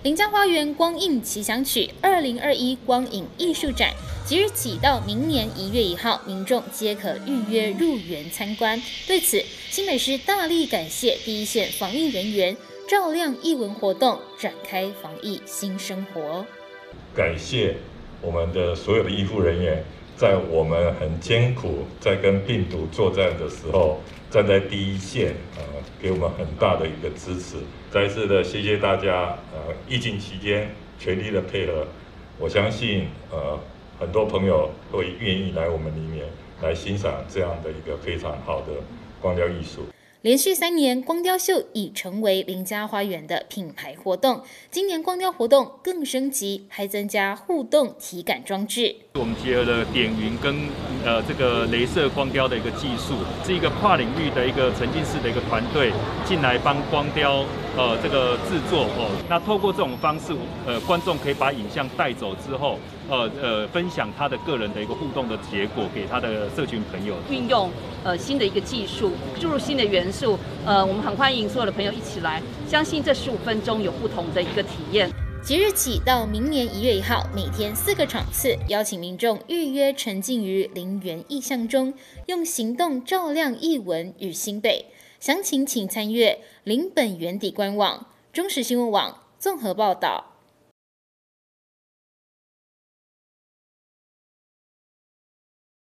林家花园光影奇想曲2021光影艺术展，即日起到明年1月1号，民众皆可预约入园参观。对此，新北市大力感谢第一线防疫人员，照亮艺文活动，展开防疫新生活。 感谢我们的所有的医护人员，在我们很艰苦在跟病毒作战的时候，站在第一线，给我们很大的一个支持。再次的谢谢大家，疫情期间全力的配合，我相信很多朋友会愿意来我们里面来欣赏这样的一个非常好的光雕艺术。 连续3年，光雕秀已成为林家花园的品牌活动。今年光雕活动更升级，还增加互动体感装置。 我们结合了点云跟这个雷射光雕的一个技术，是一个跨领域的一个沉浸式的一个团队进来帮光雕这个制作那透过这种方式，观众可以把影像带走之后，分享他的个人的一个互动的结果给他的社群朋友。 运用新的一个技术，注入新的元素，我们很欢迎所有的朋友一起来，相信这15分钟有不同的一个体验。 即日起到明年1月1号，每天4个场次，邀请民众预约沉浸于林园意象中，用行动照亮艺文与新北。详情请参阅林本园邸官网、中时新闻网综合报道。